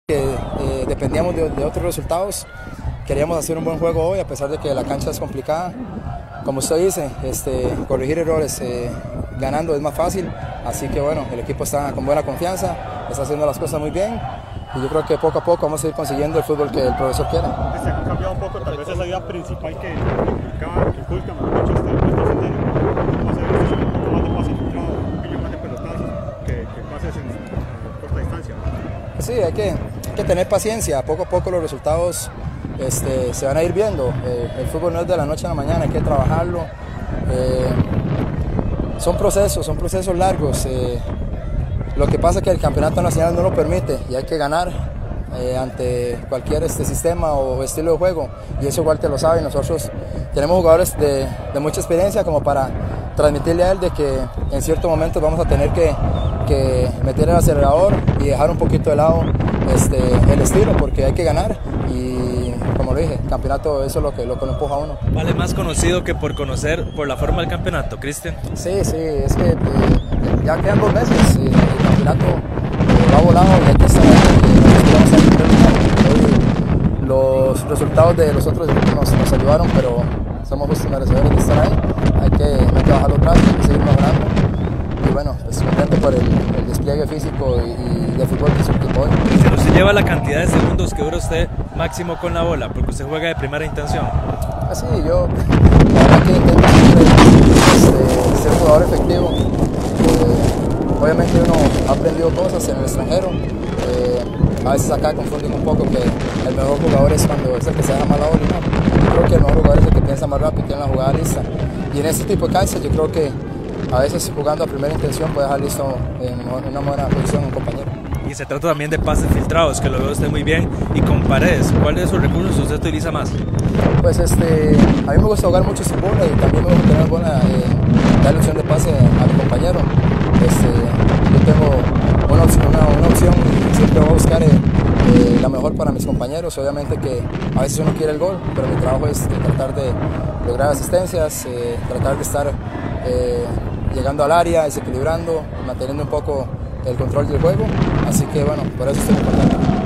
Dependíamos de otros resultados. Queríamos hacer un buen juego hoy, a pesar de que la cancha es complicada. Como usted dice, corregir errores ganando es más fácil. Así que bueno, el equipo está con buena confianza, está haciendo las cosas muy bien. Y yo creo que poco a poco vamos a ir consiguiendo el fútbol que el profesor quiere. Se ha cambiado un poco, tal vez esa idea principal que inculca, mejor dicho, este sendero. Entonces, un poco más de pase filtrado, un poquillo más de pelotazo que pases en corta distancia. Sí, hay que tener paciencia. Poco a poco los resultados se van a ir viendo. El fútbol no es de la noche a la mañana, hay que trabajarlo. Son procesos largos. Lo que pasa es que el campeonato nacional no lo permite y hay que ganar ante cualquier sistema o estilo de juego, y eso igual te lo sabe. Nosotros tenemos jugadores de mucha experiencia como para transmitirle a él de que en ciertos momentos vamos a tener que meter el acelerador y dejar un poquito de lado el estilo, porque hay que ganar. Y como lo dije, el campeonato, eso es lo que lo empuja a uno. ¿Vale más conocido que por conocer por la forma del campeonato, Cristian? Sí, es que ya quedan 2 meses, el campeonato va volado y hay que estar ahí. Los resultados de los otros equipos nos ayudaron, pero somos justos merecedores de estar ahí. Hay que bajar los brazos, hay que seguir mejorando. Y bueno, pues contento por el despliegue físico y de fútbol que se equipo hoy. Cristian, usted lleva la cantidad de segundos que dura usted máximo con la bola, porque usted juega de primera intención. Así, yo la verdad que intento siempre ser un jugador efectivo. Obviamente uno ha aprendido cosas en el extranjero. A veces acá confunden un poco que el mejor jugador es cuando es el que se deja mal la bola. No. Yo creo que el mejor jugador es el que piensa más rápido y tiene la jugada lista. Y en este tipo de canchas yo creo que a veces jugando a primera intención puede dejar listo en una buena posición un compañero. Y se trata también de pases filtrados, que lo veo usted muy bien, y con paredes. ¿Cuál de esos recursos usted utiliza más? Pues a mí me gusta jugar mucho sin bola y también me gusta tener darle opción de pase a mi compañero. Yo tengo una opción y siempre voy a buscar la mejor para mis compañeros. Obviamente que a veces uno quiere el gol, pero mi trabajo es tratar de lograr asistencias, tratar de estar llegando al área, desequilibrando, manteniendo un poco el control del juego. Así que bueno, por eso estoy importante.